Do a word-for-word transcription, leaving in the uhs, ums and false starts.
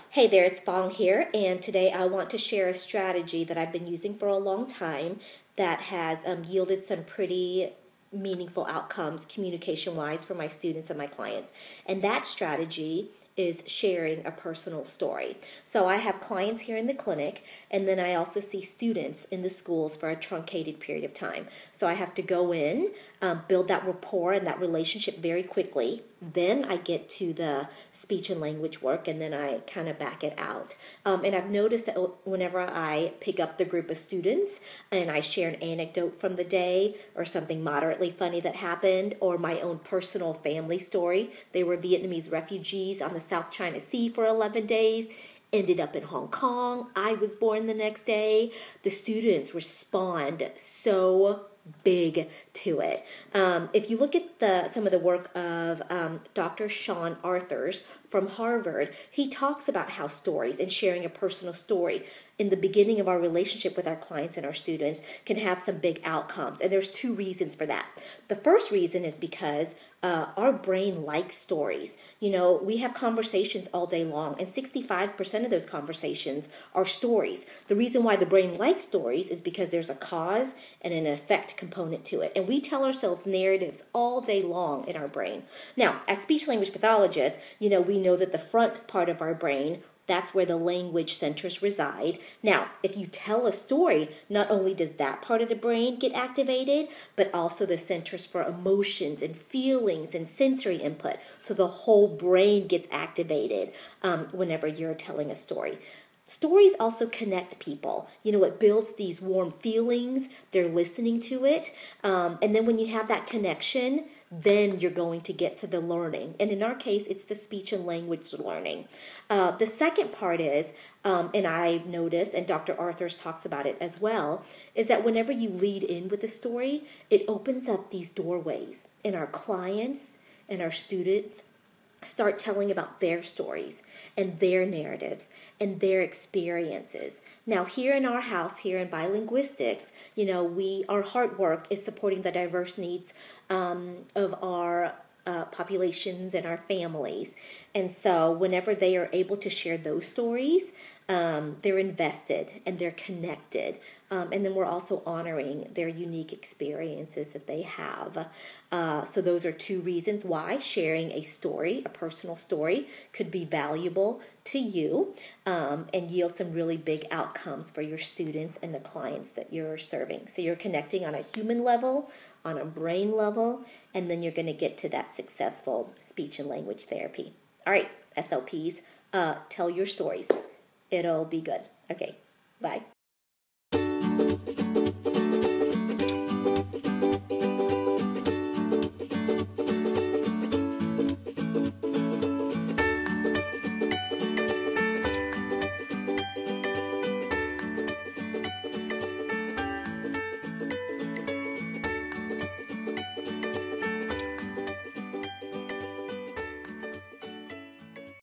Hey there, it's Bong here, and today I want to share a strategy that I've been using for a long time that has um, yielded some pretty meaningful outcomes communication-wise for my students and my clients. And that strategy is sharing a personal story. So I have clients here in the clinic, and then I also see students in the schools for a truncated period of time. So I have to go in, um, build that rapport and that relationship very quickly. Then I get to the speech and language work, and then I kind of back it out. Um, and I've noticed that whenever I pick up the group of students and I share an anecdote from the day or something moderately funny that happened or my own personal family story, they were Vietnamese refugees on the South China Sea for eleven days, ended up in Hong Kong. I was born the next day. The students respond so big to it. Um, if you look at the some of the work of um, Doctor Sean Arthurs from Harvard, he talks about how stories and sharing a personal story in the beginning of our relationship with our clients and our students can have some big outcomes. And there's two reasons for that. The first reason is because uh, our brain likes stories. You know, we have conversations all day long, and sixty-five percent of those conversations are stories. The reason why the brain likes stories is because there's a cause and an effect component to it. And we tell ourselves narratives all day long in our brain. Now, as speech language pathologists, you know, we know that the front part of our brain, that's where the language centers reside. Now, if you tell a story, not only does that part of the brain get activated, but also the centers for emotions and feelings and sensory input. So the whole brain gets activated um, whenever you're telling a story. Stories also connect people. You know, it builds these warm feelings. They're listening to it. Um, and then when you have that connection, then you're going to get to the learning. And in our case, it's the speech and language learning. Uh, the second part is, um, and I've noticed, and Doctor Arthurs talks about it as well, is that whenever you lead in with a story, it opens up these doorways. And our clients and our students start telling about their stories and their narratives and their experiences. Now, here in our house, here in Bilinguistics, you know, we our hard work is supporting the diverse needs um, of our uh, populations and our families. And so whenever they are able to share those stories, um, they're invested and they're connected. Um, and then we're also honoring their unique experiences that they have. Uh, so those are two reasons why sharing a story, a personal story, could be valuable to you um, and yield some really big outcomes for your students and the clients that you're serving. So you're connecting on a human level, on a brain level, and then you're going to get to that successful speech and language therapy. All right, S L Ps, uh, tell your stories. It'll be good. Okay, bye.